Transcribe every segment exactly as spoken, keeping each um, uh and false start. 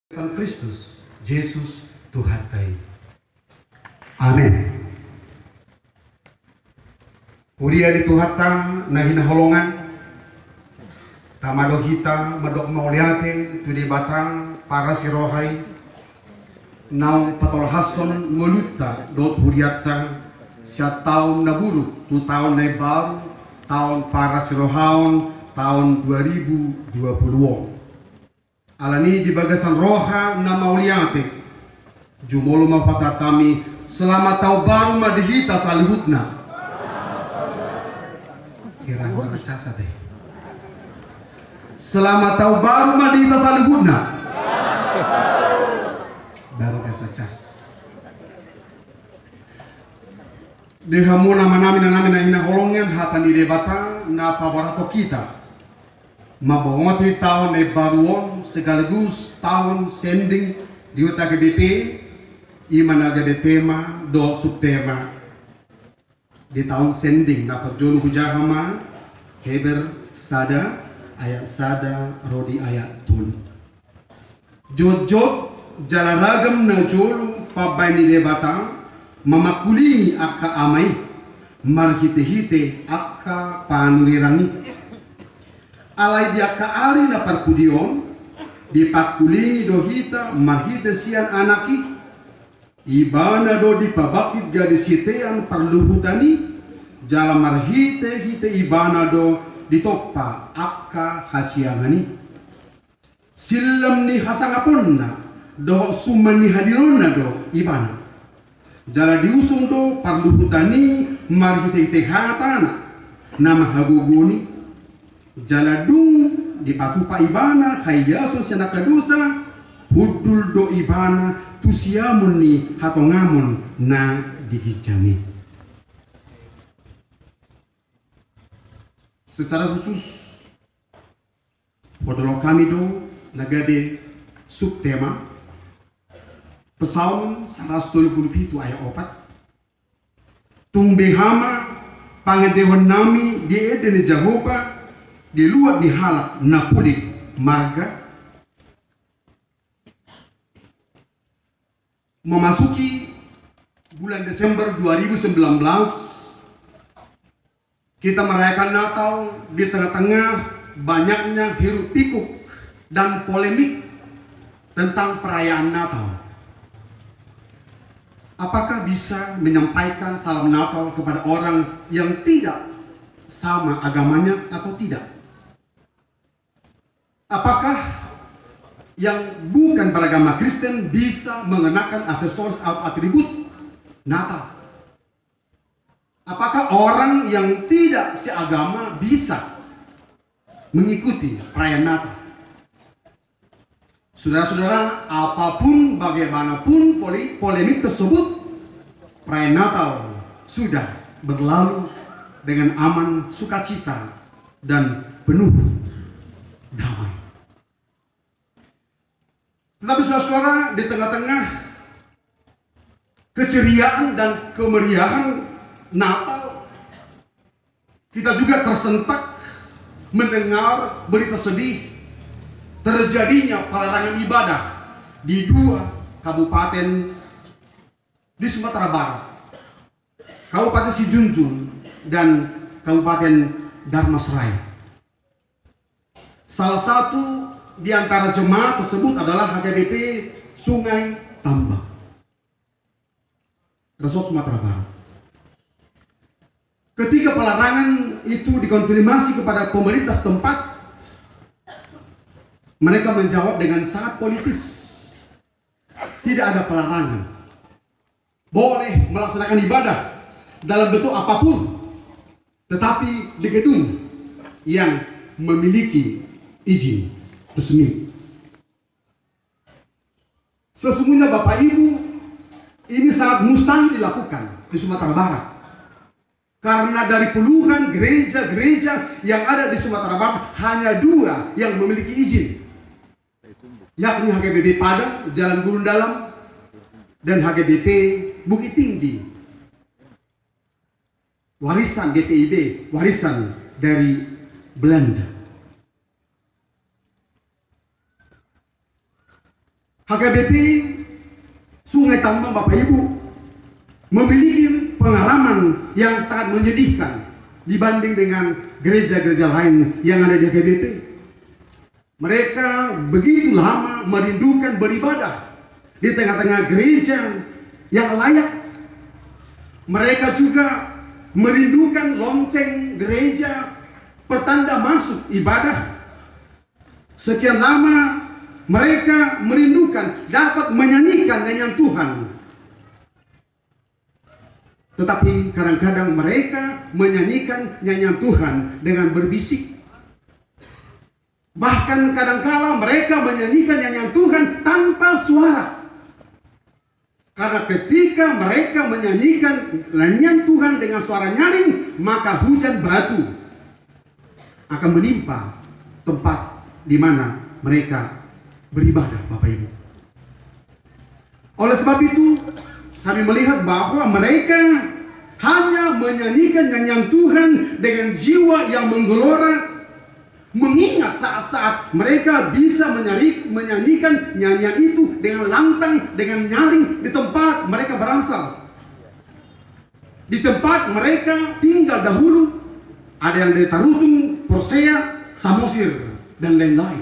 Sang Kristus, Yesus Tuhan tai. Amin. Uria di Tuhatang nahina holongan tamado hita madok mauliate tudi batang para sirohai nau patol hason ngoluta dot huriata sia tahun naburu tu tahun nai baru tahun para sirohaon tahun dua ribu dua puluh. Alani di bagasan roha na mauliate jumolo mapasatami selamat tahun baru madihita salihutna kira-kira casa deh. Selamat tahun baru madihita salihutna baru kasa cas dehamu nama-nama na namin na hinaholongan hatan di debata na pabarato kita mabongotoy tahun ay baruon segalagus tahun sending di uta G B P imanaga de tema do subtema di tahun sending na perjolo hujahama Heber sada ayat sada rodi ayat tulu jojot jalaragam na jolo pabay ni debata mamakuli akka amay marhite-hite akka panurirangi alai dia kaari na parpudion dipakulingi dohita marhite sian anaki ibana do dipabakit gadisitean perluhutani jala marhite hite ibana do ditopa akka hasiangani silam ni hasangaponna do sumani hadirona do ibana jala diusung do perluhutani marhite hite hatana nama haguguni jaladung di patupa ibana hayaso siya nakadusa hudul do ibana tusiamun ni hatongamon na digijami. Secara khusus podolo kami do nagade subtema pesaun saras tolu puluh pitu ayat opat tumbehama pangedewan nami di edene Jehovah di luar di halak napulik marga memasuki bulan Desember dua ribu sembilan belas kita merayakan Natal di tengah-tengah banyaknya hiruk pikuk dan polemik tentang perayaan Natal. Apakah bisa menyampaikan salam Natal kepada orang yang tidak sama agamanya atau tidak? Apakah yang bukan beragama Kristen bisa mengenakan aksesoris atau atribut Natal? Apakah orang yang tidak seagama bisa mengikuti perayaan Natal? Saudara-saudara, apapun bagaimanapun polemik tersebut, perayaan Natal sudah berlalu dengan aman, sukacita, dan penuh damai. Tetapi saudara-saudara, di tengah-tengah keceriaan dan kemeriahan Natal, kita juga tersentak mendengar berita sedih terjadinya pelarangan ibadah di dua kabupaten di Sumatera Barat, Kabupaten Sijunjung dan Kabupaten Dharmasraya. Salah satu di antara jemaat tersebut adalah H K B P Sungai Tambak, Resort Sumatera Barat. Ketika pelarangan itu dikonfirmasi kepada pemerintah setempat, mereka menjawab dengan sangat politis. Tidak ada pelarangan, boleh melaksanakan ibadah dalam bentuk apapun, tetapi di gedung yang memiliki izin resmi. Sesungguhnya Bapak Ibu, ini sangat mustahil dilakukan di Sumatera Barat, karena dari puluhan gereja-gereja yang ada di Sumatera Barat hanya dua yang memiliki izin, yakni H G B P Padang Jalan Gurun Dalam dan H G B P Bukit Tinggi, warisan G P I B, warisan dari Belanda. H K B P Sungai Tambang Bapak Ibu memiliki pengalaman yang sangat menyedihkan dibanding dengan gereja-gereja lain yang ada di H K B P. Mereka begitu lama merindukan beribadah di tengah-tengah gereja yang layak. Mereka juga merindukan lonceng gereja pertanda masuk ibadah. Sekian lama mereka merindukan dapat menyanyikan nyanyian Tuhan. Tetapi kadang-kadang mereka menyanyikan nyanyian Tuhan dengan berbisik. Bahkan kadang-kala mereka menyanyikan nyanyian Tuhan tanpa suara. Karena ketika mereka menyanyikan nyanyian Tuhan dengan suara nyaring, maka hujan batu akan menimpa tempat di mana mereka beribadah, Bapak Ibu. Oleh sebab itu, kami melihat bahwa mereka hanya menyanyikan nyanyian Tuhan dengan jiwa yang menggelora, mengingat saat-saat mereka bisa menyanyi, menyanyikan nyanyian itu dengan lantang, dengan nyaring di tempat mereka berasal. Di tempat mereka tinggal dahulu, ada yang dari Tarutung, Porsea, Samosir, dan lain-lain.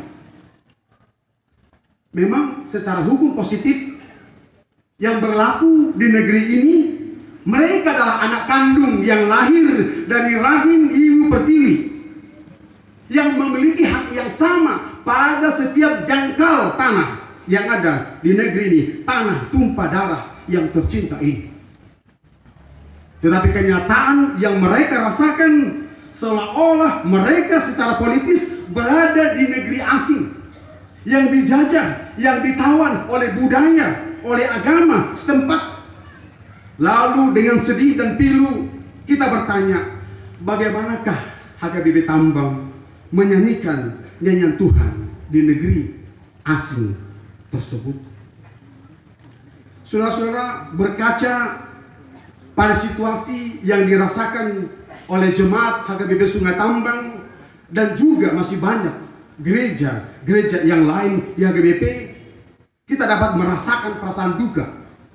Memang secara hukum positif yang berlaku di negeri ini, mereka adalah anak kandung yang lahir dari rahim Ibu Pertiwi, yang memiliki hak yang sama pada setiap jangkal tanah yang ada di negeri ini, tanah tumpah darah yang tercinta ini. Tetapi kenyataan yang mereka rasakan seolah-olah mereka secara politis berada di negeri asing, yang dijajah, yang ditawan oleh budaya, oleh agama setempat. Lalu dengan sedih dan pilu kita bertanya, bagaimanakah H K B P Tambang menyanyikan nyanyian Tuhan di negeri asing tersebut? Saudara-saudara, berkaca pada situasi yang dirasakan oleh jemaat H K B P Sungai Tambang dan juga masih banyak gereja-gereja yang lain di H K B P, kita dapat merasakan perasaan duka,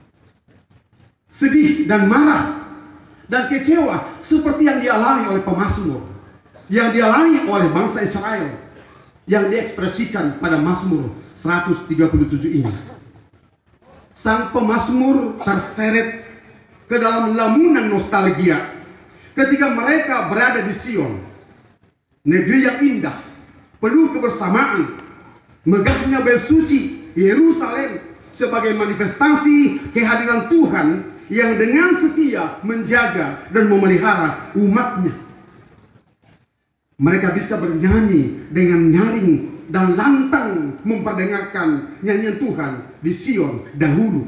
sedih dan marah dan kecewa seperti yang dialami oleh pemazmur, yang dialami oleh bangsa Israel, yang diekspresikan pada Mazmur seratus tiga puluh tujuh ini. Sang pemazmur terseret ke dalam lamunan nostalgia ketika mereka berada di Sion, negeri yang indah, penuh kebersamaan, megahnya bait suci Yerusalem sebagai manifestasi kehadiran Tuhan yang dengan setia menjaga dan memelihara umatnya. Mereka bisa bernyanyi dengan nyaring dan lantang memperdengarkan nyanyian Tuhan di Sion dahulu.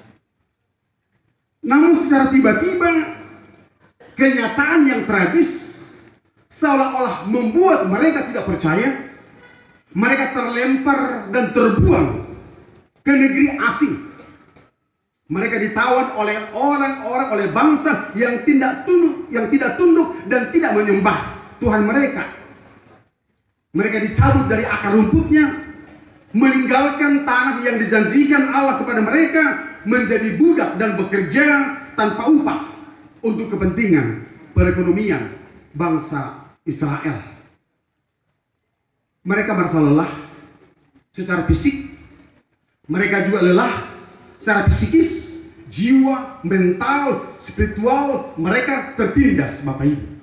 Namun secara tiba-tiba kenyataan yang tragis seolah-olah membuat mereka tidak percaya. Mereka terlempar dan terbuang ke negeri asing. Mereka ditawan oleh orang-orang, oleh bangsa yang tidak tunduk, yang tidak tunduk dan tidak menyembah Tuhan mereka. Mereka dicabut dari akar rumputnya, meninggalkan tanah yang dijanjikan Allah kepada mereka, menjadi budak dan bekerja tanpa upah untuk kepentingan perekonomian bangsa Israel. Mereka merasa lelah secara fisik, mereka juga lelah secara psikis, jiwa, mental, spiritual, mereka tertindas, Bapak Ibu.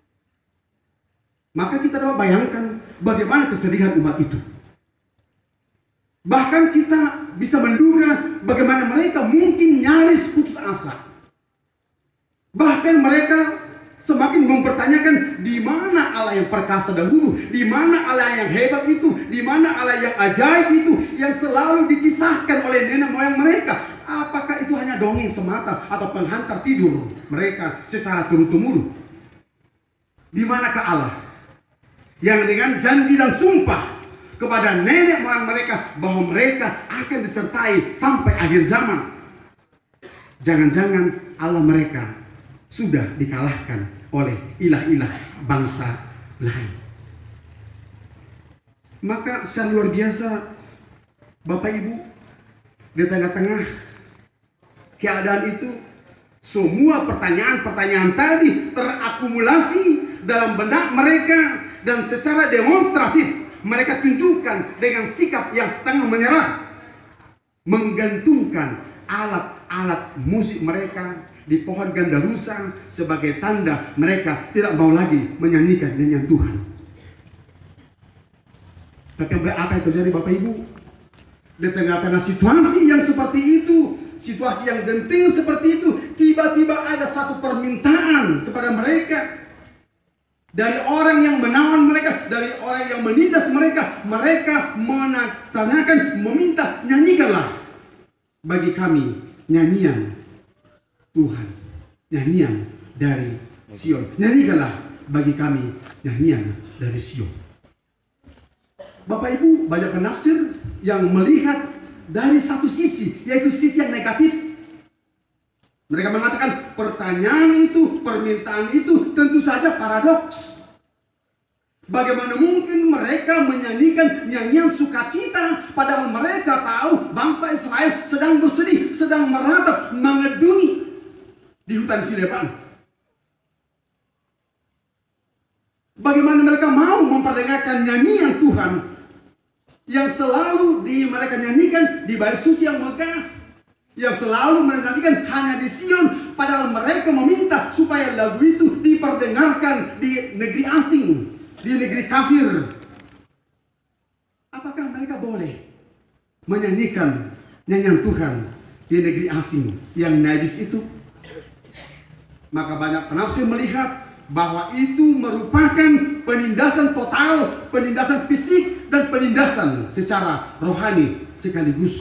Maka kita dapat bayangkan bagaimana kesedihan umat itu. Bahkan kita bisa menduga bagaimana mereka mungkin nyaris putus asa. Bahkan mereka semakin mempertanyakan di mana Allah yang perkasa dahulu, di mana Allah yang hebat itu, di mana Allah yang ajaib itu, yang selalu dikisahkan oleh nenek moyang mereka. Apakah itu hanya dongeng semata atau penghantar tidur mereka secara turun-temurun? Di manakah Allah yang dengan janji dan sumpah kepada nenek moyang mereka bahwa mereka akan disertai sampai akhir zaman? Jangan-jangan Allah mereka sudah dikalahkan oleh ilah-ilah bangsa lain. Maka secara luar biasa, Bapak Ibu, Di tengah-tengah keadaan itu, semua pertanyaan-pertanyaan tadi terakumulasi dalam benak mereka, dan secara demonstratif mereka tunjukkan dengan sikap yang setengah menyerah, menggantungkan alat-alat musik mereka di pohon gandarusa sebagai tanda mereka tidak mau lagi menyanyikan nyanyian Tuhan. Tapi apa yang terjadi Bapak Ibu? Di tengah-tengah situasi yang seperti itu, situasi yang genting seperti itu, tiba-tiba ada satu permintaan kepada mereka dari orang yang menawan mereka, dari orang yang menindas mereka. Mereka menanyakan, meminta, nyanyikanlah bagi kami nyanyian Tuhan, nyanyian dari Sion. Nyanyikanlah bagi kami nyanyian dari Sion. Bapak Ibu, banyak penafsir yang melihat dari satu sisi, yaitu sisi yang negatif. Mereka mengatakan pertanyaan itu, permintaan itu tentu saja paradoks. Bagaimana mungkin mereka menyanyikan nyanyian sukacita, padahal mereka tahu bangsa Israel sedang bersedih, sedang meratap, mengedungi di hutan Silepan. Bagaimana mereka mau memperdengarkan nyanyian Tuhan yang selalu di mereka nyanyikan di bait suci yang megah, yang selalu mereka nyanyikan hanya di Sion, padahal mereka meminta supaya lagu itu diperdengarkan di negeri asing, di negeri kafir. Apakah mereka boleh menyanyikan nyanyian Tuhan di negeri asing yang najis itu? Maka banyak penafsir melihat bahwa itu merupakan penindasan total, penindasan fisik, dan penindasan secara rohani sekaligus.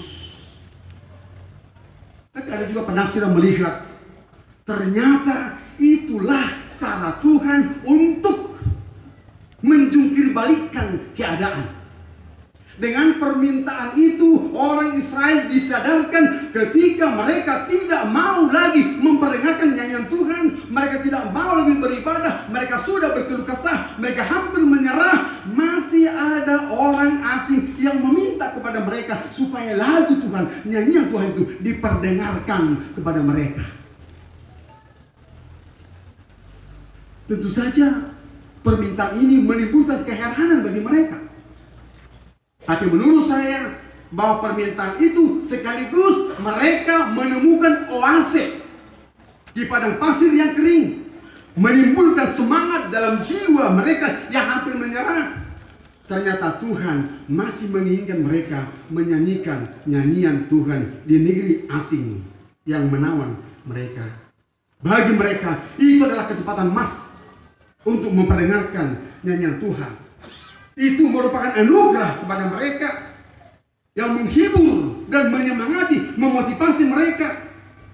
Tapi ada juga penafsir yang melihat ternyata itulah cara Tuhan untuk menjungkir balikan keadaan. Dengan permintaan itu, orang Israel disadarkan ketika mereka tidak mau lagi memperdengarkan nyanyian Tuhan, mereka tidak mau lagi beribadah, mereka sudah berkeluh kesah, mereka hampir menyerah. Masih ada orang asing yang meminta kepada mereka supaya lagu Tuhan, nyanyian Tuhan itu diperdengarkan kepada mereka. Tentu saja permintaan ini menimbulkan keheranan bagi mereka. Tapi menurut saya bahwa permintaan itu sekaligus mereka menemukan oase di padang pasir yang kering, menimbulkan semangat dalam jiwa mereka yang hampir menyerah. Ternyata Tuhan masih menginginkan mereka menyanyikan nyanyian Tuhan di negeri asing yang menawan mereka. Bagi mereka itu adalah kesempatan emas untuk memperdengarkan nyanyian Tuhan. Itu merupakan anugerah kepada mereka yang menghibur dan menyemangati, memotivasi mereka.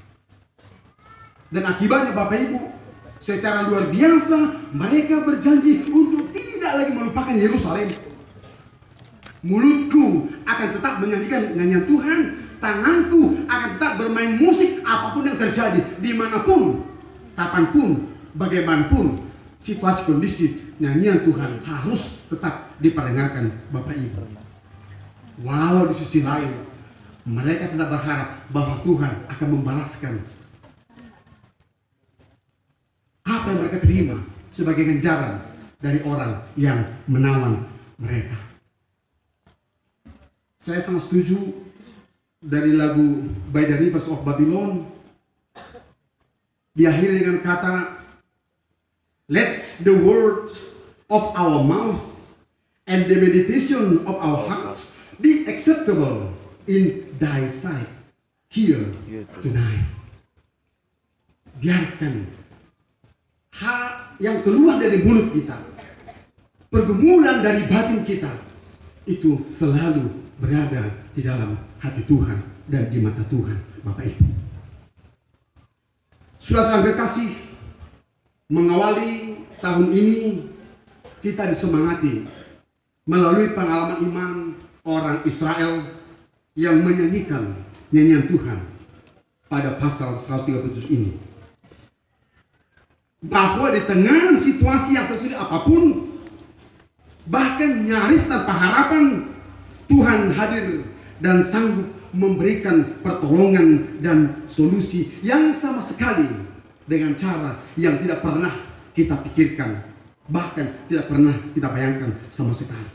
Dan akibatnya Bapak Ibu, secara luar biasa mereka berjanji untuk tidak lagi melupakan Yerusalem. Mulutku akan tetap menyanyikan nyanyian Tuhan, tanganku akan tetap bermain musik apapun yang terjadi, dimanapun, kapanpun, bagaimanapun situasi kondisi, nyanyian Tuhan harus tetap diperdengarkan Bapak Ibu. Walau di sisi lain mereka tetap berharap bahwa Tuhan akan membalaskan apa yang mereka terima sebagai ganjaran dari orang yang menawan mereka. Saya sangat setuju dari lagu By the Rivers of Babylon, diakhiri dengan kata, "Let the word of our mouth and the meditation of our hearts be acceptable in thy sight here tonight." Biarkan hak yang keluar dari mulut kita, pergumulan dari batin kita, itu selalu berada di dalam hati Tuhan dan di mata Tuhan, Bapak Ibu. Saudara-saudara kekasih, mengawali tahun ini kita disemangati melalui pengalaman iman orang Israel yang menyanyikan nyanyian Tuhan pada pasal seratus tiga puluh tujuh ini. Bahwa di tengah situasi yang sesulit apapun, bahkan nyaris tanpa harapan, Tuhan hadir dan sanggup memberikan pertolongan dan solusi yang sama sekali dengan cara yang tidak pernah kita pikirkan, bahkan tidak pernah kita bayangkan sama sekali.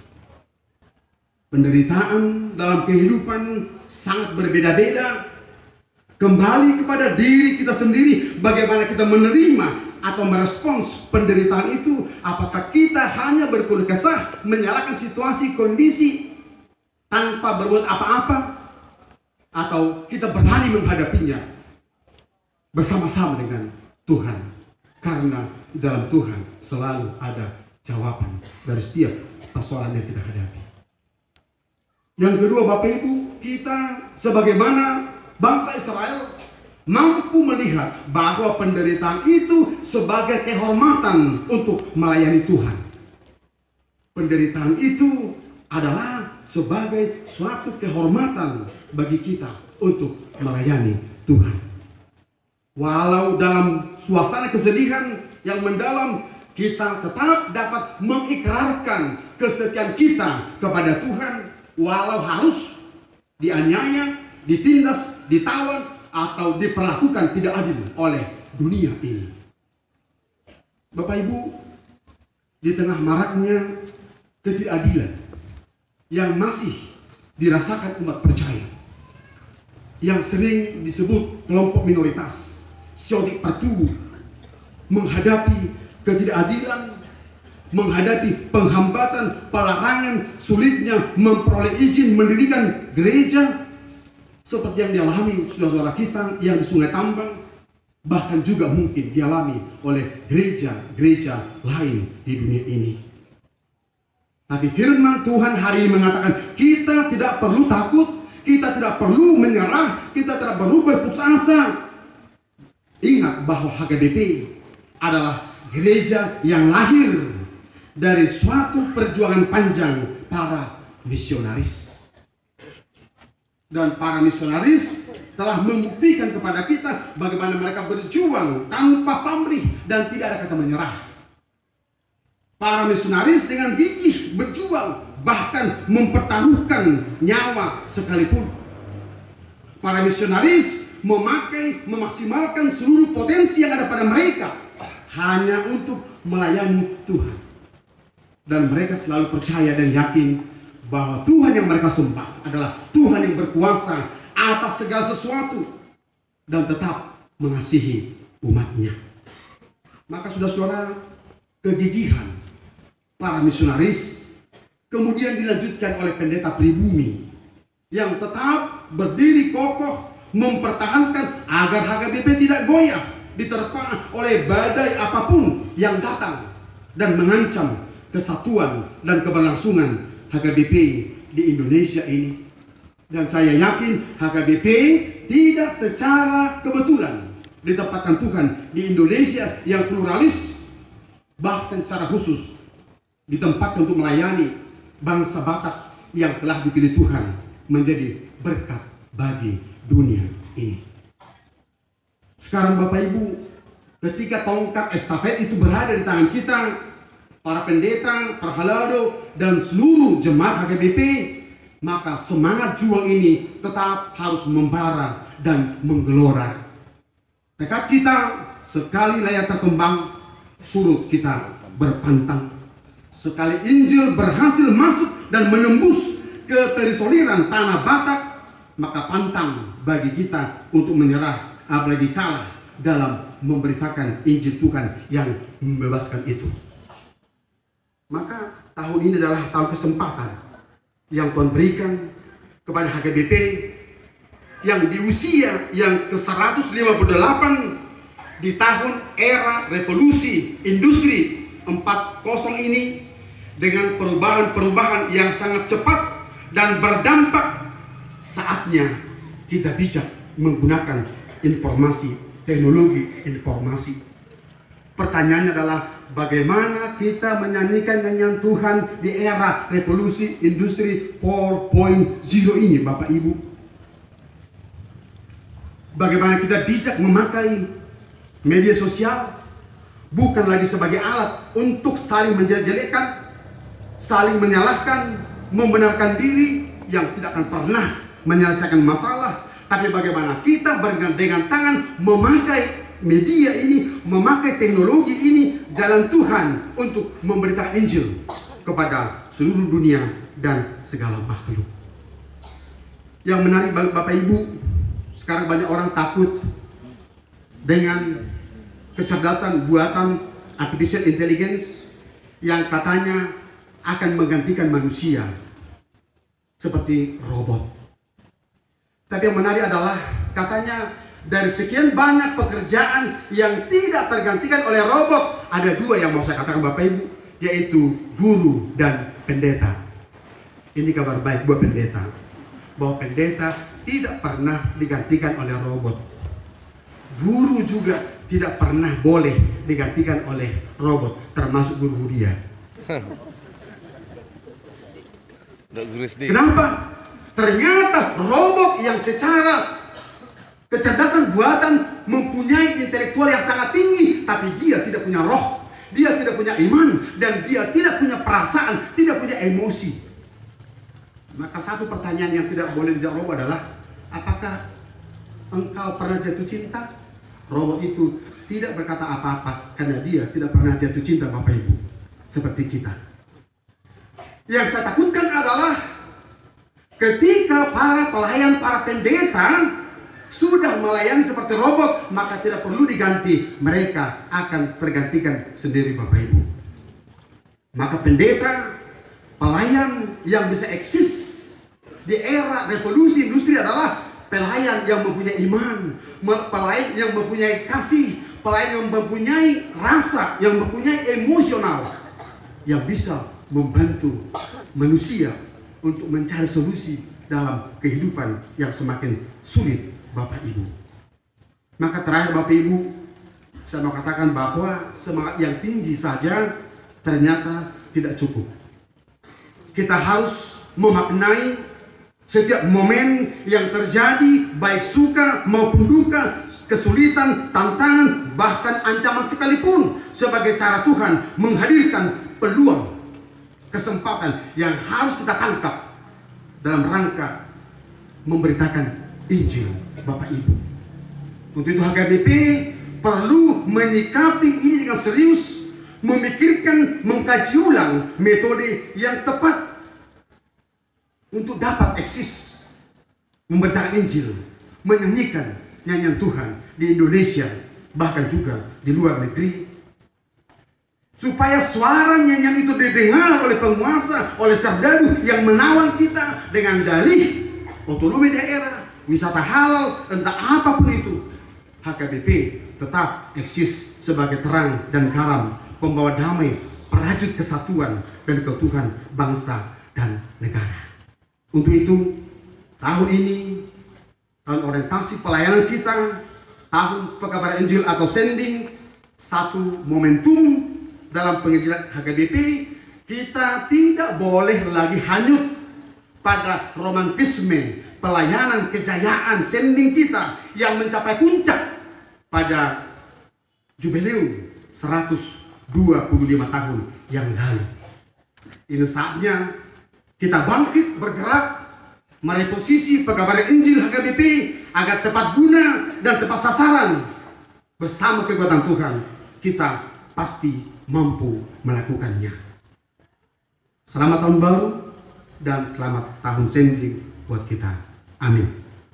Penderitaan dalam kehidupan sangat berbeda-beda. Kembali kepada diri kita sendiri, bagaimana kita menerima atau merespons penderitaan itu. Apakah kita hanya berkeluh kesah, menyalahkan situasi, kondisi, tanpa berbuat apa-apa, atau kita berani menghadapinya bersama-sama dengan Tuhan, karena di dalam Tuhan selalu ada jawaban dari setiap persoalan yang kita hadapi. Yang kedua, Bapak Ibu, kita sebagaimana bangsa Israel mampu melihat bahwa penderitaan itu sebagai kehormatan untuk melayani Tuhan. Penderitaan itu adalah sebagai suatu kehormatan bagi kita untuk melayani Tuhan. Walau dalam suasana kesedihan yang mendalam, kita tetap dapat mengikrarkan kesetiaan kita kepada Tuhan, walau harus dianiaya, ditindas, ditawan, atau diperlakukan tidak adil oleh dunia ini. Bapak Ibu, di tengah maraknya ketidakadilan yang masih dirasakan umat percaya, yang sering disebut kelompok minoritas, siotik pertubuh, menghadapi ketidakadilan, menghadapi penghambatan, pelarangan, sulitnya memperoleh izin mendirikan gereja, seperti yang dialami saudara-saudara kita yang di Sungai Tambang, bahkan juga mungkin dialami oleh gereja-gereja lain di dunia ini. Tapi firman Tuhan hari ini mengatakan kita tidak perlu takut, kita tidak perlu menyerah, kita tidak perlu berputus asa. Ingat bahwa H K B P adalah gereja yang lahir dari suatu perjuangan panjang para misionaris. Dan para misionaris telah membuktikan kepada kita bagaimana mereka berjuang tanpa pamrih dan tidak ada kata menyerah. Para misionaris dengan gigih berjuang, bahkan mempertaruhkan nyawa sekalipun. Para misionaris memakai, memaksimalkan seluruh potensi yang ada pada mereka hanya untuk melayani Tuhan. Dan mereka selalu percaya dan yakin bahwa Tuhan yang mereka sembah adalah Tuhan yang berkuasa atas segala sesuatu dan tetap mengasihi umatnya. Maka saudara-saudara, kegigihan para misionaris kemudian dilanjutkan oleh pendeta pribumi yang tetap berdiri kokoh mempertahankan agar H K B P tidak goyah diterpa oleh badai apapun yang datang dan mengancam kesatuan dan keberlangsungan H K B P di Indonesia ini. Dan saya yakin H K B P tidak secara kebetulan ditempatkan Tuhan di Indonesia yang pluralis, bahkan secara khusus ditempatkan untuk melayani bangsa Batak yang telah dipilih Tuhan menjadi berkat bagi dunia ini. Sekarang Bapak Ibu, ketika tongkat estafet itu berada di tangan kita, para pendeta, para halado, dan seluruh jemaat H K B P, maka semangat juang ini tetap harus membara dan menggelora. Tekad kita sekali layak terkembang, surut kita berpantang. Sekali Injil berhasil masuk dan menembus ke terisolir tanah Batak, maka pantang bagi kita untuk menyerah, apalagi kalah dalam memberitakan Injil Tuhan yang membebaskan itu. Maka tahun ini adalah tahun kesempatan yang Tuhan berikan kepada H K B P yang di usia yang ke seratus lima puluh delapan di tahun era revolusi industri empat titik nol ini, dengan perubahan-perubahan yang sangat cepat dan berdampak, saatnya kita bijak menggunakan informasi, teknologi informasi. Pertanyaannya adalah bagaimana kita menyanyikan nyanyian Tuhan di era revolusi industri empat titik nol ini, Bapak Ibu. Bagaimana kita bijak memakai media sosial bukan lagi sebagai alat untuk saling menjelek-jelekan, saling menyalahkan, membenarkan diri yang tidak akan pernah menyelesaikan masalah, tapi bagaimana kita bergandengan tangan memakai media ini, memakai teknologi ini, jalan Tuhan untuk memberitakan Injil kepada seluruh dunia dan segala makhluk. Yang menarik Bapak Ibu, sekarang banyak orang takut dengan kecerdasan buatan artificial intelligence yang katanya akan menggantikan manusia seperti robot. Tapi yang menarik adalah katanya dari sekian banyak pekerjaan yang tidak tergantikan oleh robot, ada dua yang mau saya katakan Bapak Ibu, yaitu guru dan pendeta. Ini kabar baik buat pendeta, bahwa pendeta tidak pernah digantikan oleh robot. Guru juga tidak pernah boleh digantikan oleh robot, termasuk guru dia. Kenapa? Ternyata robot yang secara kecerdasan buatan mempunyai intelektual yang sangat tinggi, tapi dia tidak punya roh, dia tidak punya iman, dan dia tidak punya perasaan, tidak punya emosi. Maka satu pertanyaan yang tidak boleh dijawab robot adalah, apakah engkau pernah jatuh cinta? Robot itu tidak berkata apa-apa karena dia tidak pernah jatuh cinta, Bapak Ibu, seperti kita. Yang saya takutkan adalah ketika para pelayan, para pendeta sudah melayani seperti robot, maka tidak perlu diganti, mereka akan tergantikan sendiri, Bapak Ibu. Maka pendeta, pelayan yang bisa eksis di era revolusi industri adalah pelayan yang mempunyai iman, pelayan yang mempunyai kasih, pelayan yang mempunyai rasa, yang mempunyai emosional, yang bisa membantu manusia untuk mencari solusi dalam kehidupan yang semakin sulit, Bapak Ibu. Maka terakhir Bapak Ibu, saya mau katakan bahwa semangat yang tinggi saja ternyata tidak cukup. Kita harus memaknai setiap momen yang terjadi, baik suka maupun duka, kesulitan, tantangan, bahkan ancaman sekalipun, sebagai cara Tuhan menghadirkan peluang, kesempatan yang harus kita tangkap dalam rangka memberitakan Injil, Bapak Ibu. Untuk itu H K B P perlu menyikapi ini dengan serius, memikirkan, mengkaji ulang metode yang tepat untuk dapat eksis memberitakan Injil, menyanyikan nyanyian Tuhan di Indonesia, bahkan juga di luar negeri, supaya suara nyanyian itu didengar oleh penguasa, oleh serdadu yang menawan kita dengan dalih otonomi daerah, wisata halal, entah apapun itu. H K B P tetap eksis sebagai terang dan garam, pembawa damai, perajut kesatuan dan keutuhan bangsa dan negara. Untuk itu, tahun ini, tahun orientasi pelayanan kita, tahun pekabaran Injil atau sending, satu momentum dalam penginjilan H K B P, kita tidak boleh lagi hanyut pada romantisme pelayanan kejayaan sending kita yang mencapai puncak pada jubileum seratus dua puluh lima tahun yang lalu. Ini saatnya kita bangkit, bergerak, meraih posisi pekabaran Injil H K B P agar tepat guna dan tepat sasaran. Bersama kekuatan Tuhan, kita pasti mampu melakukannya. Selamat tahun baru dan selamat tahun sending buat kita. Amin.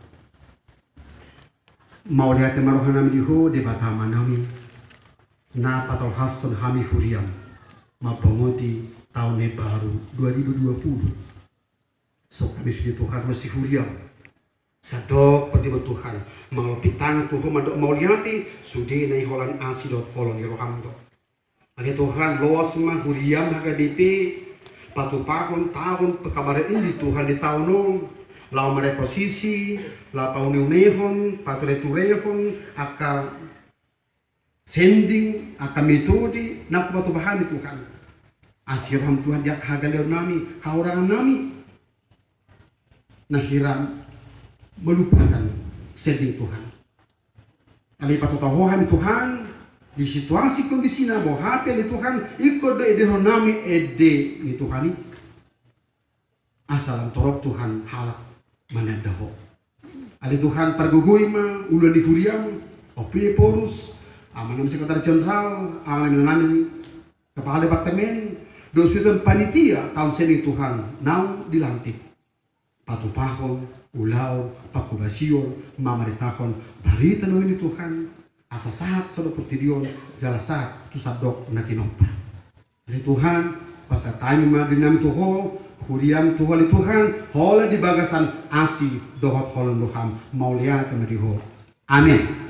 Mau lihat marohan nami diho di batama nami na patol hason hami huriam ma pengoti tahun baru dua ribu dua puluh. So kami sudah Tuhan masih huriam. Sadok pertibat Tuhan mengalopitang Tuhan madok mauliati sudah nai holan asidot koloni rohamdo. Lagi Tuhan los mah huriam H K B P patu pahon tahun pekabaran Injil Tuhan di tahun lau mere posisi la paunehon patureturehon akan sending akan metode nak batu bahan Tuhan asiram Tuhan dia hagalion nami haurangan nami nah hiram melupakan sending Tuhan kali patu tahohan Tuhan di situasi kondisi na bahwa H P di Tuhan ikut de nami ede ni Tuhan ini asalam torop Tuhan halak manadaho. Ali Tuhan pergugui ma ulan di kuriam opi porus amanam sekretaris jenderal amanam nami kepala departemen dosutan panitia tahun seni Tuhan nau dilantik patu pahon ulau pakubasion mamaritahon barita nang ini Tuhan asa saat sodo pertidion jala saat tu sadok natinopa ali Tuhan pasa taimi ma dinami tuho Huriam Tuhan Tuhan hola di bagasan asi dohot holan Tuhan maulia temeriho. Amin.